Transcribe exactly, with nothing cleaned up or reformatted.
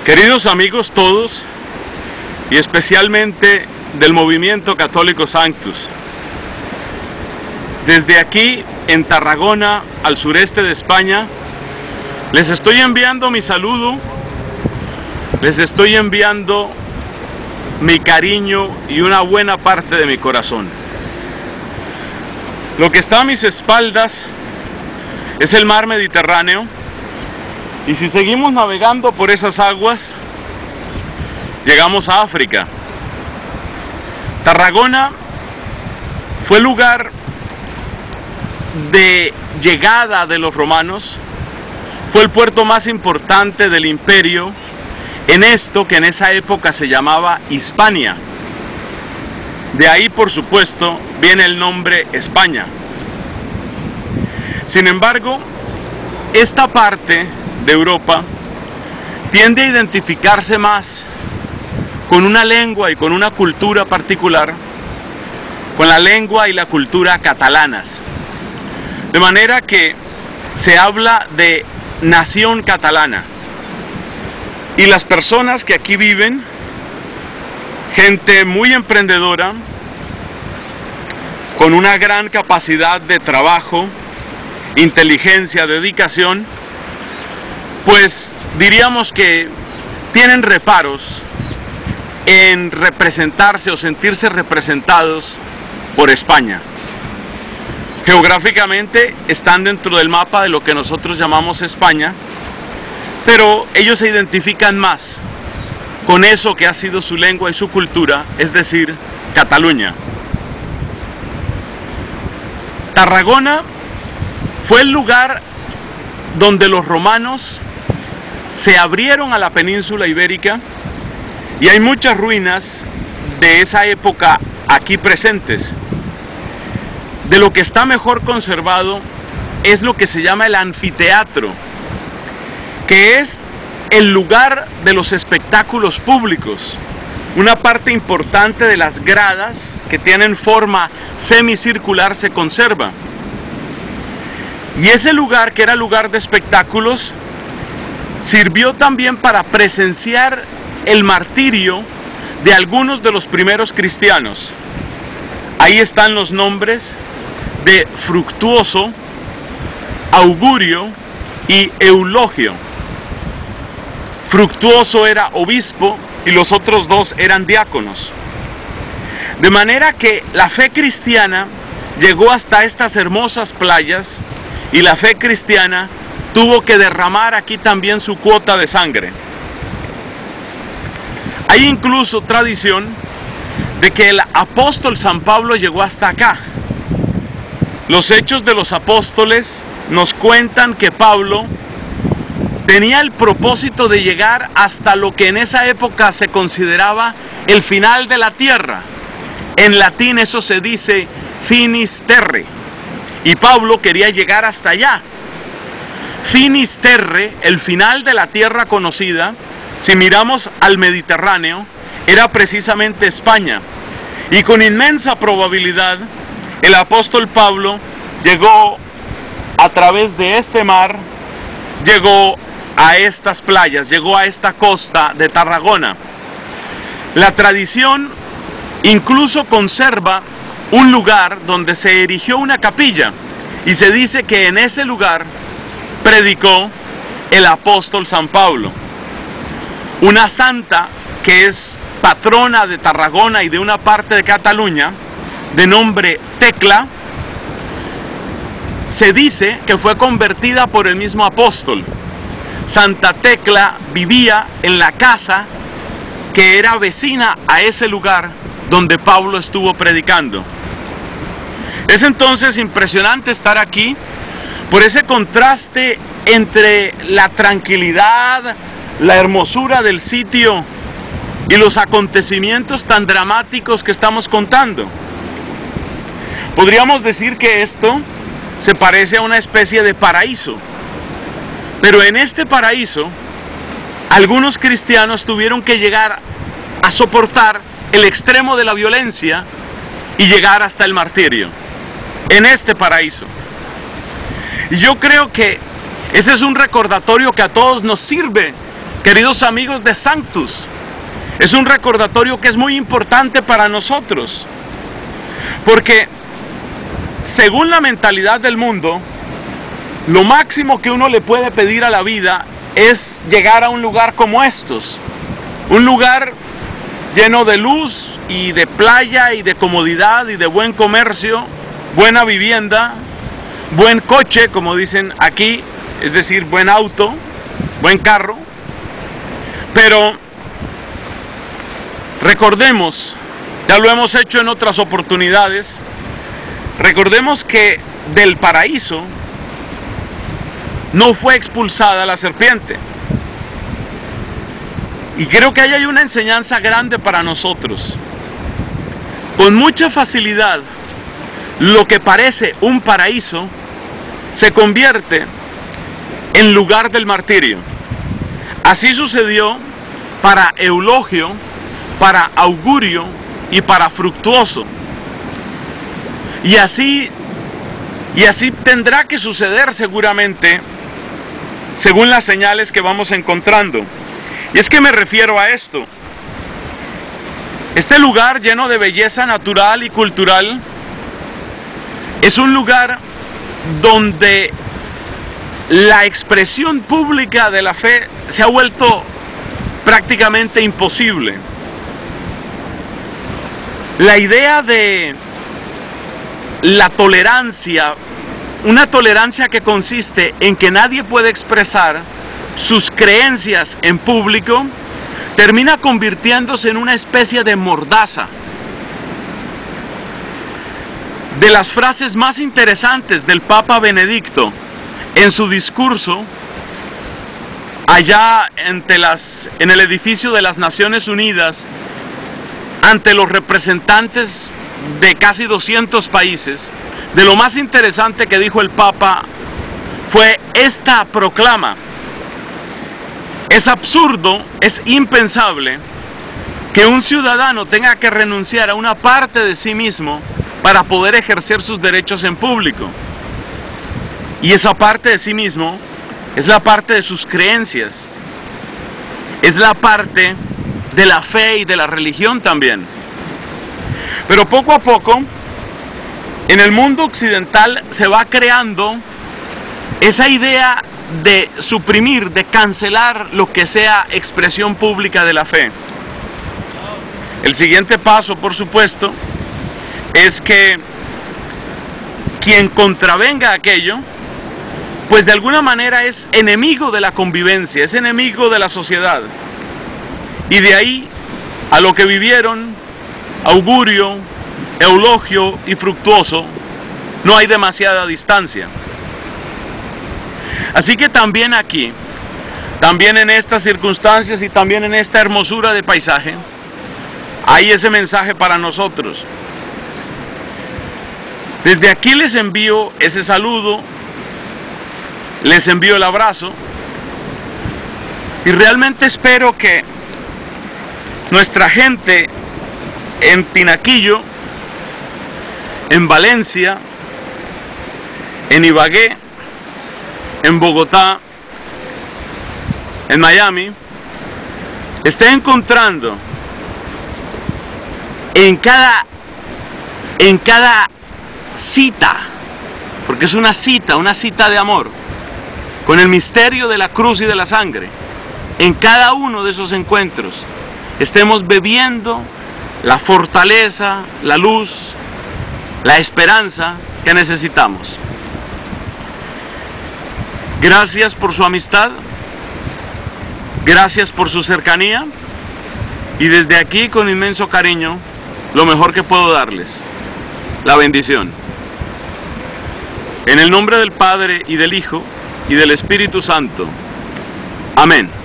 Queridos amigos todos, y especialmente del movimiento Católico Sanctus, desde aquí en Tarragona, al sureste de España, les estoy enviando mi saludo, les estoy enviando mi cariño y una buena parte de mi corazón. Lo que está a mis espaldas es el mar Mediterráneo, y si seguimos navegando por esas aguas, llegamos a África. Tarragona fue el lugar de llegada de los romanos, fue el puerto más importante del imperio en esto que en esa época se llamaba Hispania. De ahí, por supuesto, viene el nombre España. Sin embargo, esta parte de Europa tiende a identificarse más con una lengua y con una cultura particular, con la lengua y la cultura catalanas. De manera que se habla de nación catalana. Y las personas que aquí viven, gente muy emprendedora, con una gran capacidad de trabajo, inteligencia, dedicación, pues diríamos que tienen reparos en representarse o sentirse representados por España. Geográficamente están dentro del mapa de lo que nosotros llamamos España, pero ellos se identifican más con eso que ha sido su lengua y su cultura, es decir, Cataluña. Tarragona fue el lugar donde los romanos se abrieron a la península ibérica, y hay muchas ruinas de esa época aquí presentes. De lo que está mejor conservado es lo que se llama el anfiteatro, que es el lugar de los espectáculos públicos. Una parte importante de las gradas que tienen forma semicircular se conserva. Y ese lugar, que era lugar de espectáculos, sirvió también para presenciar el martirio de algunos de los primeros cristianos. Ahí están los nombres de Fructuoso, Augurio y Eulogio. Fructuoso era obispo y los otros dos eran diáconos. De manera que la fe cristiana llegó hasta estas hermosas playas, y la fe cristiana tuvo que derramar aquí también su cuota de sangre. Hay incluso tradición de que el apóstol San Pablo llegó hasta acá. Los Hechos de los Apóstoles nos cuentan que Pablo tenía el propósito de llegar hasta lo que en esa época se consideraba el final de la tierra. En latín eso se dice finis terrae, y Pablo quería llegar hasta allá. Finis terrae, el final de la tierra conocida, si miramos al Mediterráneo, era precisamente España. Y con inmensa probabilidad, el apóstol Pablo llegó a través de este mar, llegó a estas playas, llegó a esta costa de Tarragona. La tradición incluso conserva un lugar donde se erigió una capilla, y se dice que en ese lugar predicó el apóstol San Pablo. Una santa que es patrona de Tarragona y de una parte de Cataluña, de nombre Tecla, se dice que fue convertida por el mismo apóstol. Santa Tecla vivía en la casa que era vecina a ese lugar donde Pablo estuvo predicando. Es entonces impresionante estar aquí por ese contraste entre la tranquilidad, la hermosura del sitio y los acontecimientos tan dramáticos que estamos contando. Podríamos decir que esto se parece a una especie de paraíso, pero en este paraíso algunos cristianos tuvieron que llegar a soportar el extremo de la violencia y llegar hasta el martirio, en este paraíso. Y yo creo que ese es un recordatorio que a todos nos sirve Queridos amigos de Sanctus, es un recordatorio que es muy importante para nosotros, porque según la mentalidad del mundo, lo máximo que uno le puede pedir a la vida es llegar a un lugar como estos, un lugar lleno de luz y de playa y de comodidad y de buen comercio, buena vivienda, buen coche, como dicen aquí, es decir, buen auto, buen carro. Pero recordemos, ya lo hemos hecho en otras oportunidades, recordemos que del paraíso no fue expulsada la serpiente. Y creo que ahí hay una enseñanza grande para nosotros. Con mucha facilidad, lo que parece un paraíso se convierte en lugar del martirio. Así sucedió para Eulogio, para Augurio y para Fructuoso. Y así, y así tendrá que suceder seguramente, según las señales que vamos encontrando. Y es que me refiero a esto. Este lugar lleno de belleza natural y cultural es un lugar donde la expresión pública de la fe se ha vuelto prácticamente imposible. La idea de la tolerancia, una tolerancia que consiste en que nadie puede expresar sus creencias en público, termina convirtiéndose en una especie de mordaza. De las frases más interesantes del Papa Benedicto en su discurso allá entre las, en el edificio de las Naciones Unidas, ante los representantes de casi doscientos países, de lo más interesante que dijo el Papa fue esta proclama: es absurdo, es impensable que un ciudadano tenga que renunciar a una parte de sí mismo para poder ejercer sus derechos en público. Y esa parte de sí mismo es la parte de sus creencias, es la parte de la fe y de la religión también. Pero poco a poco, en el mundo occidental se va creando esa idea de suprimir, de cancelar lo que sea expresión pública de la fe. El siguiente paso, por supuesto, es que quien contravenga aquello, pues de alguna manera es enemigo de la convivencia, es enemigo de la sociedad. Y de ahí a lo que vivieron Augurio, Eulogio y Fructuoso, no hay demasiada distancia. Así que también aquí, también en estas circunstancias y también en esta hermosura de paisaje, hay ese mensaje para nosotros. Desde aquí les envío ese saludo, les envío el abrazo y realmente espero que nuestra gente en Tinaquillo, en Valencia, en Ibagué, en Bogotá, en Miami, esté encontrando en cada, en cada cita, porque es una cita, una cita de amor, con el misterio de la cruz y de la sangre, en cada uno de esos encuentros, estemos bebiendo la fortaleza, la luz, la esperanza que necesitamos. Gracias por su amistad, gracias por su cercanía y desde aquí con inmenso cariño lo mejor que puedo darles, la bendición. En el nombre del Padre y del Hijo y del Espíritu Santo. Amén.